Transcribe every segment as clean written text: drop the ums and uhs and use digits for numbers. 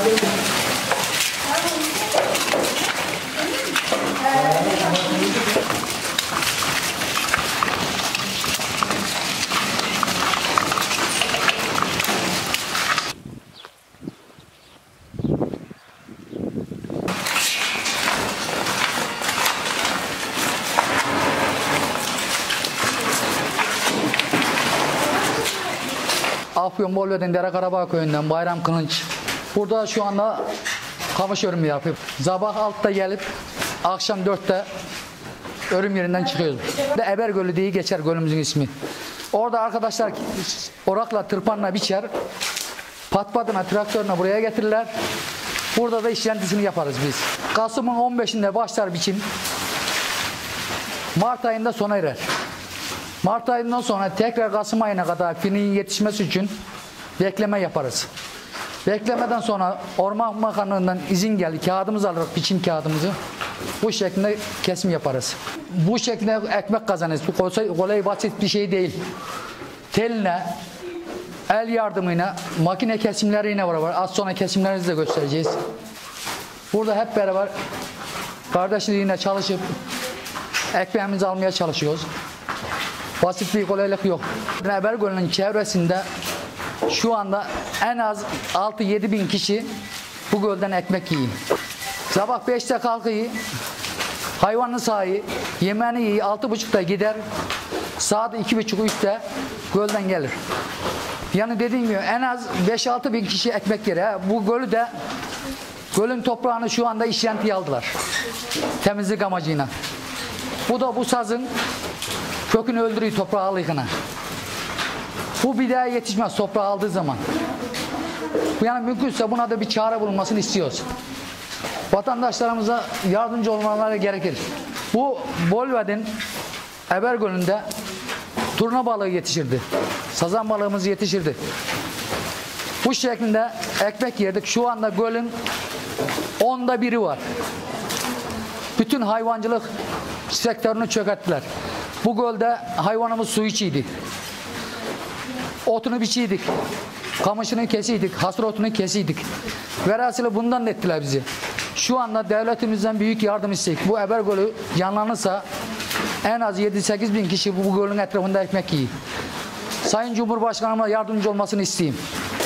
Afyon Bolve'den Derekarabağ köyünden Bayram Kılınç. Burada şu anda kamış örümü yapıyor. Sabah 6'da gelip akşam 4'te örüm yerinden çıkıyoruz. Eber Gölü diye geçer gölümüzün ismi. Orada arkadaşlar orakla tırpanla biçer. Patpadına traktörüne buraya getirirler. Burada da işlentisini yaparız biz. Kasım'ın 15'inde başlar biçim. Mart ayında sona erer. Mart ayından sonra tekrar Kasım ayına kadar finiğin yetişmesi için bekleme yaparız. Beklemeden sonra Orman Bakanlığı'ndan izin geldi. Kağıdımızı alırız, biçim kağıdımızı. Bu şekilde kesim yaparız. Bu şekilde ekmek kazanırız. Bu kolay basit bir şey değil. Teline, el yardımıyla, makine kesimleriyle beraber az sonra kesimlerinizi de göstereceğiz. Burada hep beraber kardeşliğine çalışıp ekmeğimizi almaya çalışıyoruz. Basit bir kolaylık yok. Eber Gölü'nün çevresinde şu anda en az 6-7 bin kişi bu gölden ekmek yiyor. Sabah 5'te kalkıyor, hayvanını sağıyor, yemeğini yiyor, 6.30'da gider, saat 2.30-3'te gölden gelir. Yani dediğim gibi en az 5-6 bin kişi ekmek yer. Bu gölü de, gölün toprağını şu anda işlentiye aldılar. Temizlik amacıyla. Bu da bu sazın kökünü öldürüyor toprağı alıyıkına. Bu bir daha yetişmez toprağı aldığı zaman. Yani mümkünse buna da bir çare bulunmasını istiyoruz. Vatandaşlarımıza yardımcı olmaları gerekir. Bu Bolve'nin Eber Gölü'nde turna balığı yetişirdi. Sazan balığımız yetişirdi. Bu şeklinde ekmek yerdik. Şu anda gölün 10'da 1'i var. Bütün hayvancılık sektörünü çökerttiler. Bu gölde hayvanımız su içiydi. Otunu biçiydik. Kamışını kesiydik. Hasır otunu kesiydik. Velhasılı bundan ettiler bizi. Şu anda devletimizden büyük yardım istedik. Bu Eber Gölü canlanırsa en az 7-8 bin kişi bu gölün etrafında ekmek yiyor. Sayın Cumhurbaşkanıma yardımcı olmasını isteyeyim.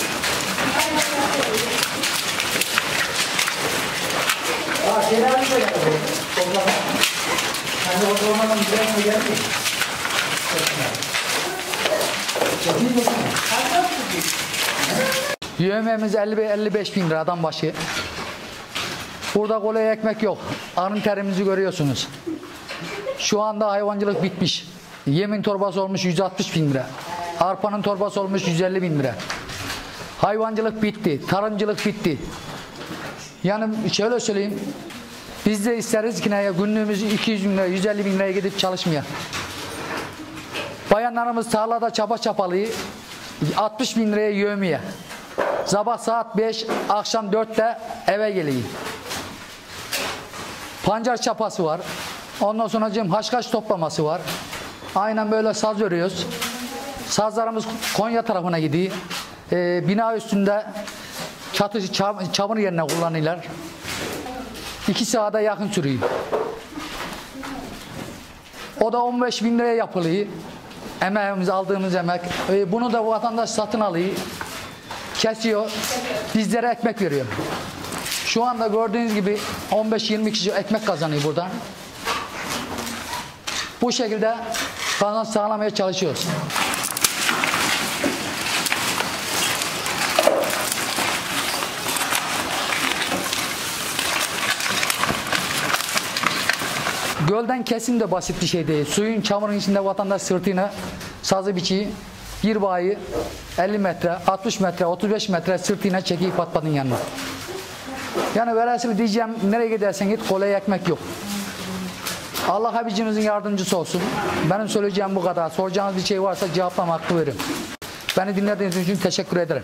Yövmemiz 50-55 bin lira adam başı. Burada kolay ekmek yok. Arın terimizi görüyorsunuz. Şu anda hayvancılık bitmiş. Yemin torbası olmuş 160 bin lira. Arpanın torbası olmuş 150 bin lira. Hayvancılık bitti. Tarımcılık bitti. Yani şöyle söyleyeyim. Biz de isteriz ki günlüğümüzü 200 bin lira, 150 bin liraya gidip çalışmaya. Bayanlarımız tarlada çapa çapalıyı 60 bin liraya yövmeye. Sabah saat 5, akşam 4'te eve geliyor. Pancar çapası var. Ondan sonra haşhaş toplaması var. Aynen böyle saz örüyoruz. Sazlarımız Konya tarafına gidiyor. Bina üstünde çamur yerine kullanıyorlar. 2 saate yakın sürüyor. O da 15 bin liraya yapılıyor. Emeğimiz, aldığımız emek. Bunu da vatandaş satın alıyor. Kesiyor. Bizlere ekmek veriyor. Şu anda gördüğünüz gibi 15-20 kişi ekmek kazanıyor buradan. Bu şekilde kazanç sağlamaya çalışıyoruz. Gölden kesim de basit bir şey değil. Suyun, çamurun içinde vatandaş sırtına sazı biçiyi, bir bağı 50 metre, 60 metre, 35 metre sırtına çekip patpadın yanına. Yani velhasıl diyeceğim, nereye gidersen git kolay ekmek yok. Allah Habibimizin yardımcısı olsun. Benim söyleyeceğim bu kadar. Soracağınız bir şey varsa cevaplama hakkı verin. Beni dinlediğiniz için teşekkür ederim.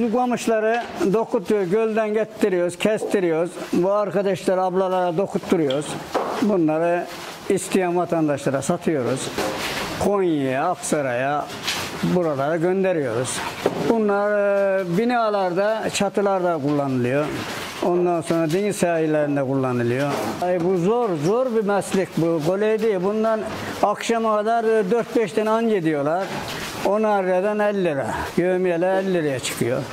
Biz bu kamışları dokutuyor, gölden getiriyoruz, kestiriyoruz. Bu arkadaşlar, ablalara dokutturuyoruz. Bunları isteyen vatandaşlara satıyoruz. Konya'ya, Aksaray'a, buralara gönderiyoruz. Bunlar binalarda, çatılarda kullanılıyor. Ondan sonra deniz sahillerinde kullanılıyor. Bu zor bir meslek bu. Kolay değil. Bundan akşama kadar 4-5 tane anca ediyorlar. 10 liradan 50 lira. Yevmiyeler 50 liraya çıkıyor.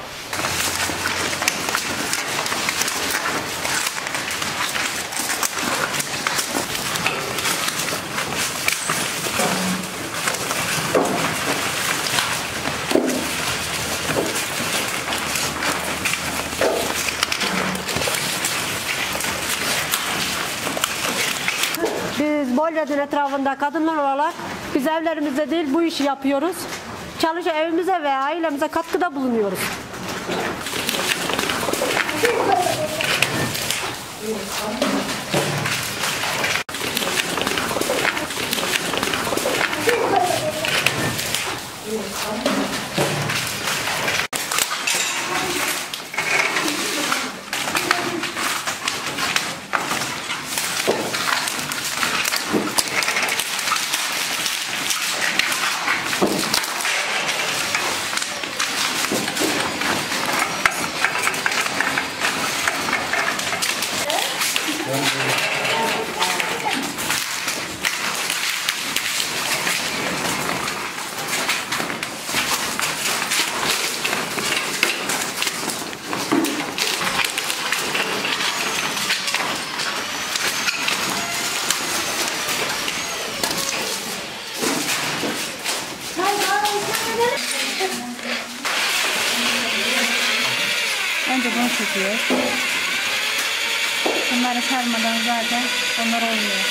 Biz Bolu'nun etrafında kadınlar olarak biz evlerimizde değil bu işi yapıyoruz. Evimize ve ailemize katkıda bulunuyoruz. Önce bunu çekiyor. Bunları sarmadan zaten onlar olmuyor.